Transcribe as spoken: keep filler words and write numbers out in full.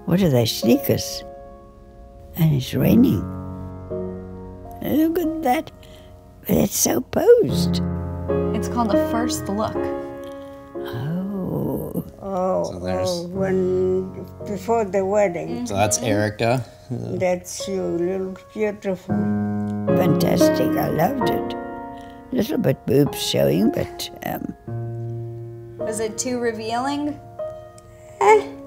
What are they, sneakers? And it's raining. Look at that. But it's so posed. It's called a first look. Oh. Oh, So there's- oh, when, before the wedding. So that's Erica. That's you, look beautiful. Fantastic. I loved it. Little bit boobs showing, but um, Was it too revealing? Eh,